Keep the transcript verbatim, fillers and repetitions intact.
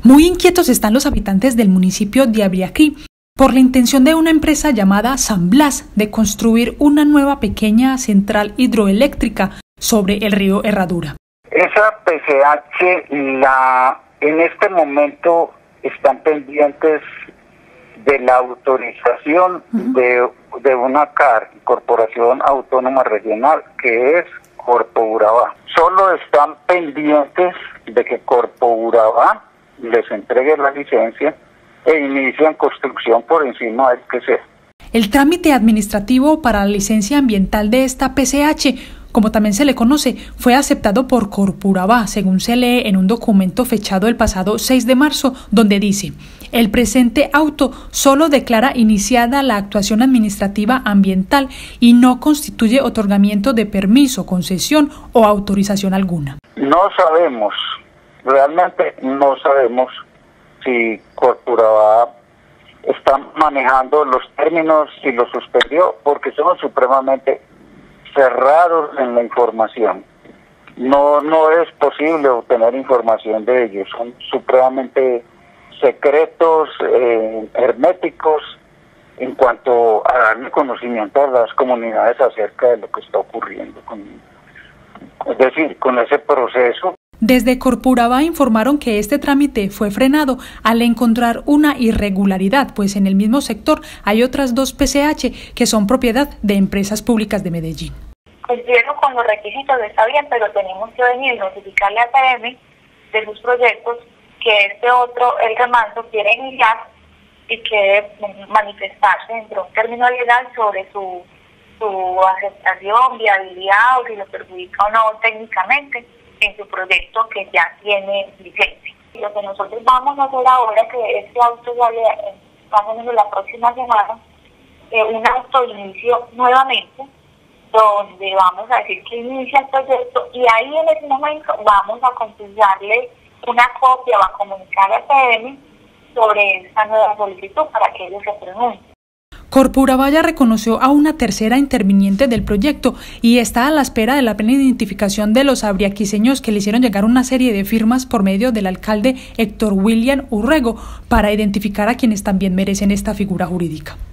Muy inquietos están los habitantes del municipio de Abriaquí por la intención de una empresa llamada San Blas de construir una nueva pequeña central hidroeléctrica sobre el río Herradura. Esa P C H, la, en este momento están pendientes de la autorización uh-huh. de, de una C A R, Corporación Autónoma Regional, que es Corpo Urabá. Solo están pendientes de que Corpo Urabá les entregue la licencia e inician construcción por encima del que sea. El trámite administrativo para la licencia ambiental de esta P C H, como también se le conoce, fue aceptado por Corpo Urabá, según se lee en un documento fechado el pasado seis de marzo, donde dice: el presente auto solo declara iniciada la actuación administrativa ambiental y no constituye otorgamiento de permiso, concesión o autorización alguna. No sabemos, realmente no sabemos si Corpo Urabá está manejando los términos y los suspendió, porque son supremamente cerrados en la información. No, no es posible obtener información de ellos, son supremamente secretos, eh, herméticos, en cuanto a darle conocimiento a las comunidades acerca de lo que está ocurriendo con, es decir, con ese proceso. Desde Corpo Urabá informaron que este trámite fue frenado al encontrar una irregularidad, pues en el mismo sector hay otras dos P C H que son propiedad de empresas públicas de Medellín. Cumplieron con los requisitos, está bien, pero tenemos que venir a notificarle a P M de sus proyectos que este otro, el remanso, quiere iniciar y quiere manifestarse dentro de un término legal sobre su, su aceptación, viabilidad o si lo perjudica o no técnicamente en su proyecto que ya tiene licencia. Lo que nosotros vamos a hacer ahora, que este auto sale más o menos la próxima semana, eh, un auto inicio nuevamente, donde vamos a decir que inicia el proyecto y ahí en ese momento vamos a consultarle una copia, va a comunicar a P M sobre esta nueva solicitud para que ellos se pronuncien. Corpo Urabá ya reconoció a una tercera interviniente del proyecto y está a la espera de la plena identificación de los abriaquiseños que le hicieron llegar una serie de firmas por medio del alcalde Héctor William Urrego para identificar a quienes también merecen esta figura jurídica.